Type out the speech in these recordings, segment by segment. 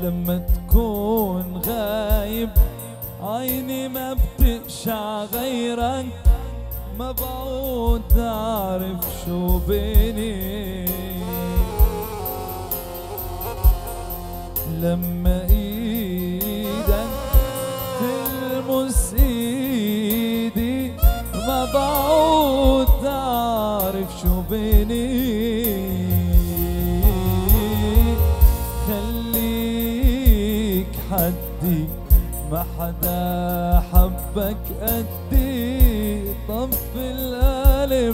لما تكون غايب عيني ما بتقشع غيرك، ما بعود أعرف شو بيني. لما إيدك تلمس إيدي ما بعود أعرف شو بيني. خليك حدي ما حدا حبك قدي، طفي القلب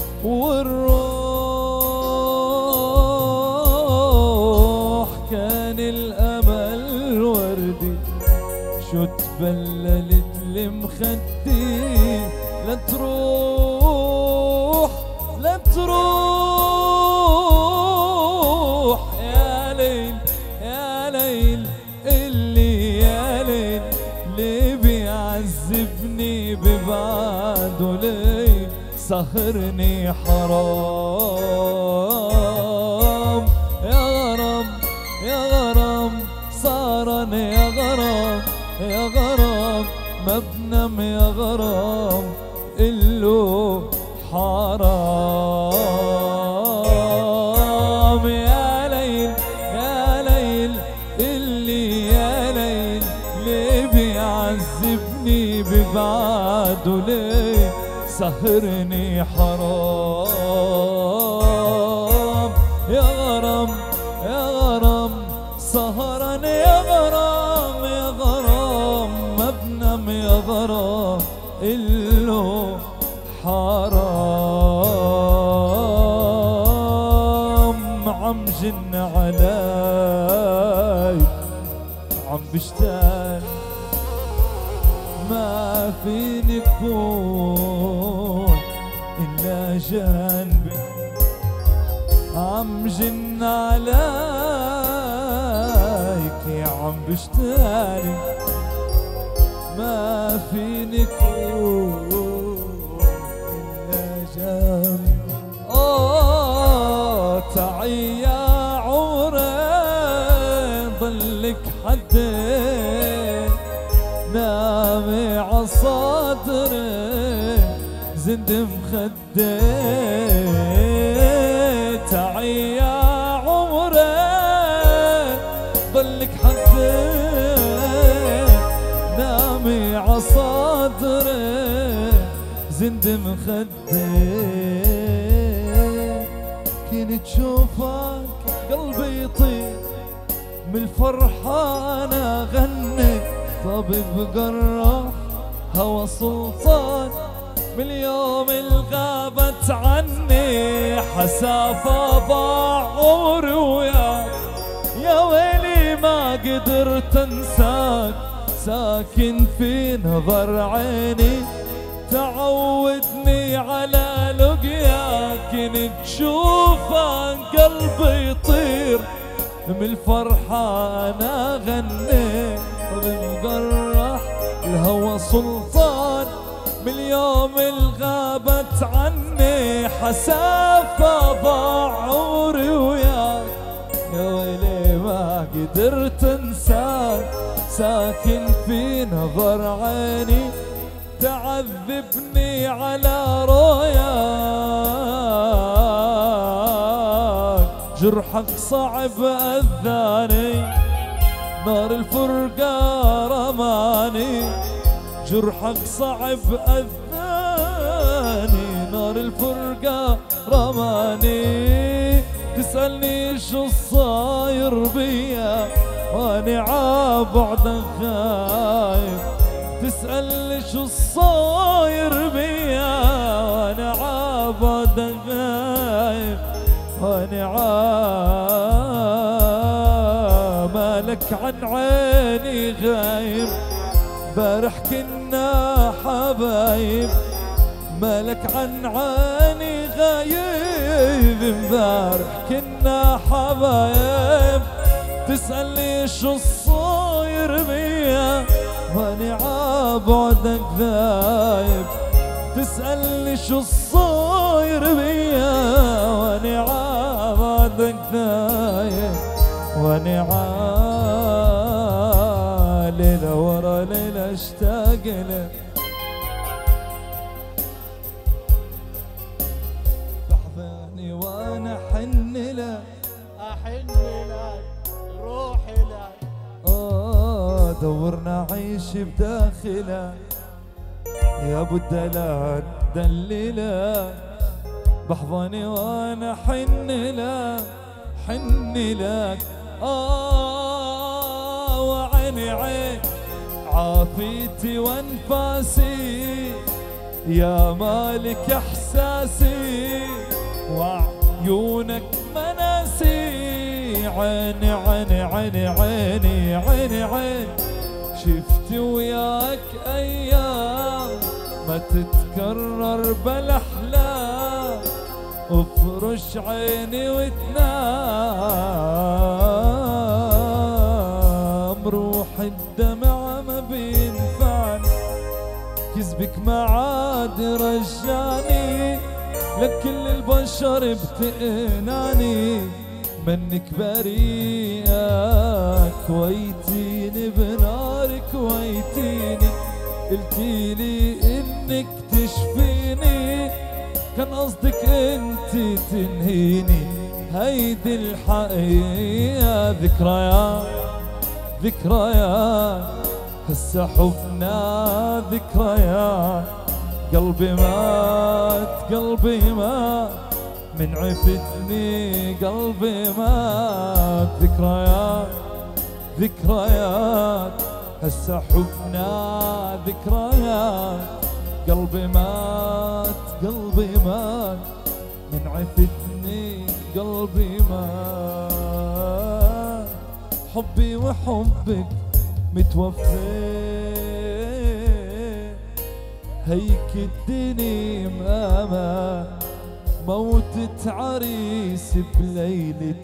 والروح كان الأمل وردي، شو تبللت المخدي. لا تروح لا تروح يا ليل يا ليل اللي يا ليل اللي بيعذبني ببعده ليه سهرني حرام. يا غرام يا غرام صارن يا غرام يا غرام ما بنام يا غرام إلو حرام. يا ليل يا ليل اللي يا ليل اللي بيعذبني ببعده ليه سهرني حرام. يا غرام يا غرام سهران يا غرام يا غرام ما بنام يا غرام إلو حرام. عم جن علي عم بشتاق ما فيني كون إلا جنبي، عم جن عليك يا عم بشتاقلي ما فيني كون إلا جنبي. تعي يا عمري ضلك حدين نامي عصدري زند مخدين. تعي يا عمري ضلك حدين نامي عصدري زند مخدين. كنت شوفك قلبي يطير من الفرحة أنا غني، طبيب جراح هوى سلطان من اليوم الغابت عني. حسافة ضاع عمري وياك يا ويلي ما قدرت انساك، ساكن في نظر عيني تعودني على لقياك. كنت شوفك قلبي يطير من الفرحة أنا غني، بالمقرح الهوى سلطان من اليوم الغابت عني. حسافة ضاع عمري وياك يا ويلي ما قدرت انساك، ساكن في نظر عيني تعذبني على رؤياك. جرحك صعب أذاني نار الفرقة رماني، جرحك صعب أذاني نار الفرقة رماني. تسألني شو صاير بيا واني عابعدك خايف، تسألني شو صاير بيا واني عابعدك خايف، واني مالك عن عيني غايب بارح كنا حبايب، مالك عن عيني غايب امبارح كنا حبايب. تسألني شو صاير بيا واني عابعدك غايب، تسألني شو صاير بيا واني عابعدك غايب، واني ليلة ورا ليلة اشتاق له. بحضني وانا احن له، احن لك روحي لك. دورنا عيش بداخله يا ابو الدلال دلله. بحضني وانا حن لك حن لك. وعيني عين عافيتي وانفاسي يا مالك احساسي وعيونك مناسي. عيني عيني عيني عيني عيني عين شفت وياك ايام ما تتكرر بالاحلام. افرش عيني وتنام روح الدمع ما بينفعني كذبك ما عاد رجاني لكل البشر بتقنعني منك بريئة كويتيني بنارك كويتيني قلتيلي انك تشفيني كان قصدك انت تنهيني. هيدي الحقيقة ذكريات ذكريات هسه حبنا ذكريات. قلبي مات قلبي مات من عفتني قلبي مات. ذكريات ذكريات هسه حبنا ذكريات. قلبي مات قلبي مات من عفتني قلبي مات. حبي وحبك متوفي هيك الدنيا ماما موتة عريس بليلة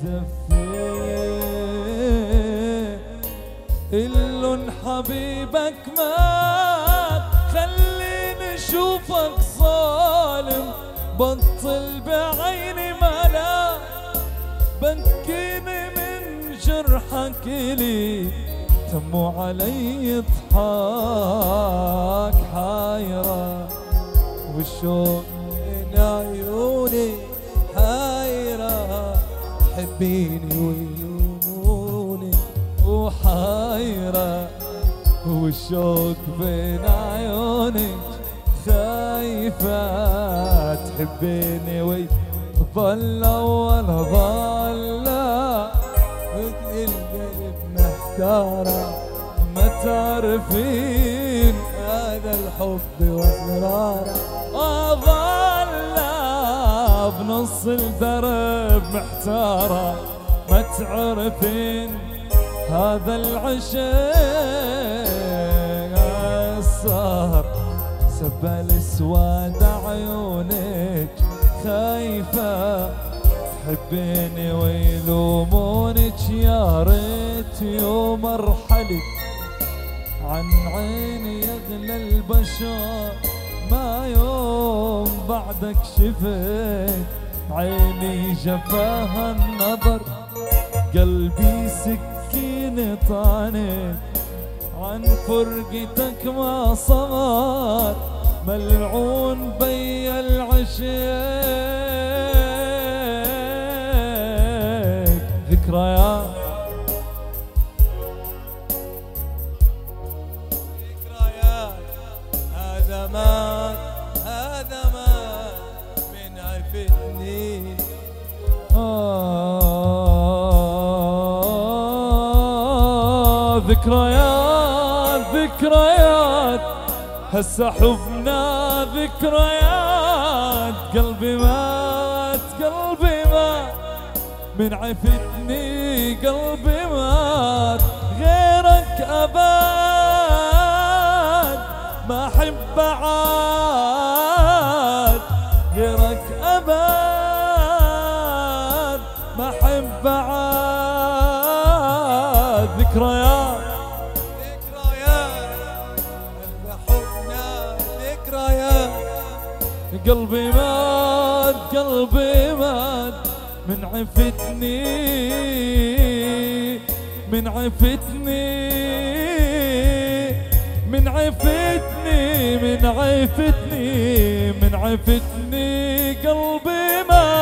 الزفة. إلن حبيبك مات خليني اشوفك ظالم بطل بعيني ملا بكيني من جرحك لي تمو علي اضحاك حايرة والشوق من عيوني حايرة تحبيني ويلوموني وحايرة والشوق بين عيونك خايفة تحبيني ويضل ولا ضل القلب محتارة ما تعرفين هذا الحب واسراره. أظل بنص الدرب محتارة ما تعرفين هذا العشق السهر سبل سواد عيونك خايفة تحبيني ويلومونك. يا ريت يوم ارحلك عن عيني يغلى البشر ما يوم بعدك شفت عيني جفاها النظر. قلبي سكين طعنت عن فرقتك ما صبر ملعون بي العشق. ذكريات ذكريات هذا مات من عفتني. ذكريات ذكريات هسه حبنا ذكريات. قلبي مات قلبي مات من عفتني قلبي مات. غيرك أبد ما أحب عاد غيرك أبد ما أحب عاد. ذكريات قلبي مات قلبي مات من عفتني من عفتني عفتني من عفتني من عفتني قلبي مات